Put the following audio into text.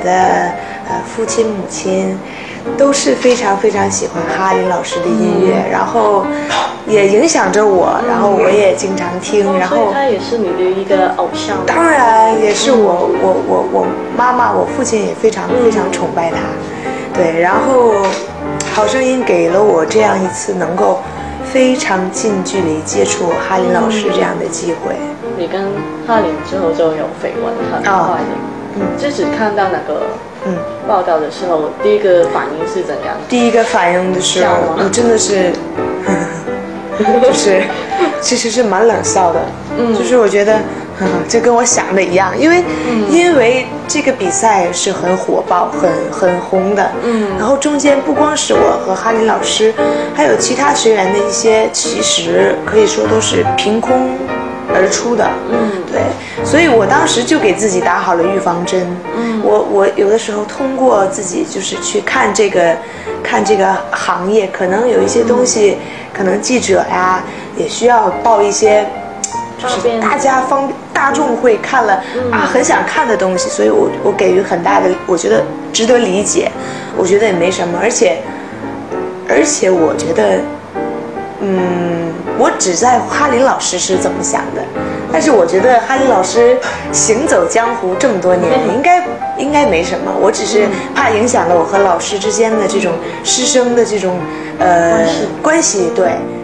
的父亲母亲都是非常非常喜欢哈林老师的音乐，然后也影响着我，然后我也经常听，然后他也是你的一个偶像。 当然也是我妈妈我父亲也非常非常崇拜他，对，然后好声音给了我这样一次能够非常近距离接触哈林老师这样的机会。 你跟哈林之后就有绯闻很快的，就只看到那个报道的时候，第一个反应是怎样？ 第一个反应的时候，我真的是，就是其实是蛮冷笑的，就是我觉得，这跟我想的一样，因为这个比赛是很火爆、很红的，然后中间不光是我和哈林老师，还有其他学员的一些，其实可以说都是凭空而出的，对，所以我当时就给自己打好了预防针，我有的时候通过自己就是去看这个行业，可能有一些东西，可能记者呀也需要报一些，就是大众会看了很想看的东西，所以我给予很大的，我觉得值得理解，我觉得也没什么，而且我觉得，我只在乎哈林老师是怎么想的，但是我觉得哈林老师行走江湖这么多年，应该没什么，我只是怕影响了我和老师之间的这种师生的这种关系，对。